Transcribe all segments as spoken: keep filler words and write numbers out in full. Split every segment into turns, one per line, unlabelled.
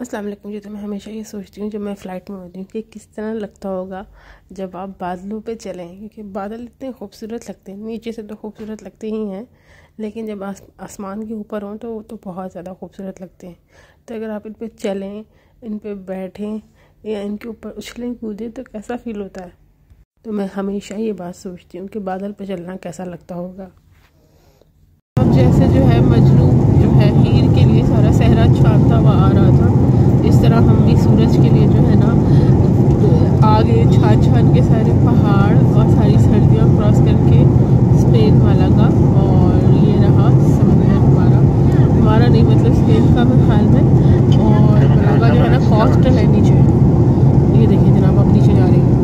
अस्सलाम वालेकुम जी। तो मैं हमेशा ये सोचती हूँ जब मैं फ़्लाइट में होती हूँ कि किस तरह लगता होगा जब आप बादलों पे चलें, क्योंकि बादल इतने खूबसूरत लगते हैं। नीचे से तो खूबसूरत लगते ही हैं, लेकिन जब आस, आसमान के ऊपर हों तो वो तो बहुत ज़्यादा खूबसूरत लगते हैं। तो अगर आप इन पे चलें, इन पे बैठें या इनके ऊपर उछलें कूदें तो कैसा फ़ील होता है। तो मैं हमेशा ये बात सोचती हूँ कि बादल पे चलना कैसा लगता होगा। अब जैसे जो है मजनू जो है हीर के लिए सारा सहरा छानता हुआ आ रहा था, इस तरह हम भी सूरज के लिए जो है ना आगे छान छान के सारे पहाड़ और सारी सर्दियाँ क्रॉस करके स्पेन मालागा, और ये रहा समुद्र हमारा हमारा नहीं मतलब स्पेन का हाल में। और मालागा जो है ना कोस्ट है नीचे, ये देखिए जनाब आप नीचे जा रही हैं।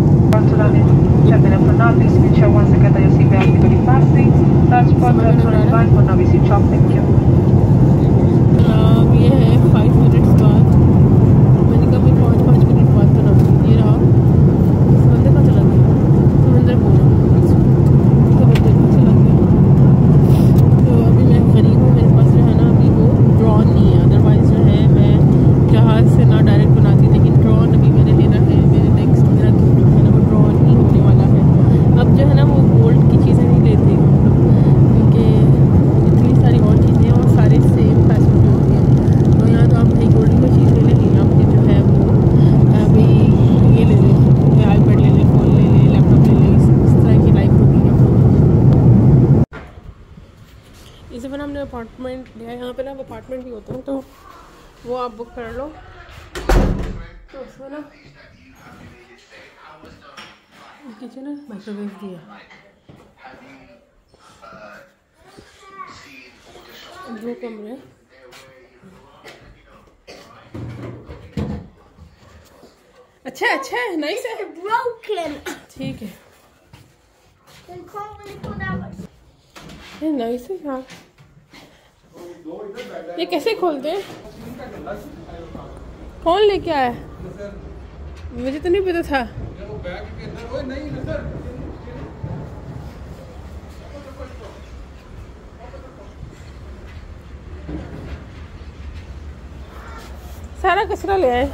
ये है फाइव मिनट्स बाद, मैंने कहा भाई पाँच पाँच मिनट बाद तो ना, ये रहा समंदर का चला गया, समंदर बोला समंदर का चला गया। तो अभी मैं गरीब हूँ, मेरे पास जो है ना अभी वो ड्रोन नहीं है, अदरवाइज़ जो है मैं जहाज़ से ना डायरेक्ट बनाती, लेकिन ड्रोन अभी मैंने लेना है। मेरे नेक्स्ट मेरा गिफ्ट जो है ना वो ड्रोन ही होने वाला है। अब जो है ना वो गोल्ड की चीज़ें नहीं लेते हम लोग, क्योंकि इतनी सारी और चीज़ें और सारे सेम पैसों में होती हैं। तो यहाँ तो आप नहीं गोल्ड की चीज़ ले लेंगे, आपके जो है वो अभी ये ले लें, आईपैड ले लें, फ़ोन ले लें, लैपटॉप ले लें, इस तरह की लाइफ होती है। इस दफ़ा हमने अपार्टमेंट लिया है, यहाँ पे ना अपार्टमेंट भी होते हैं, तो वो आप बुक कर लो। तो उसमें ना किचन है, माइक्रोवेव भी है, दो कमरे। अच्छा अच्छा है, नाइस है, ठीक है, ये नाइस है। हाँ ये कैसे खोलते हैं, कौन लेके आया, मुझे तो नहीं पता था। सारा कचरा ले आए।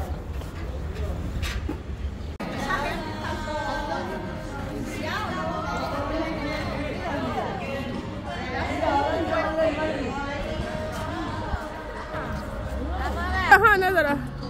हाँ ना जरा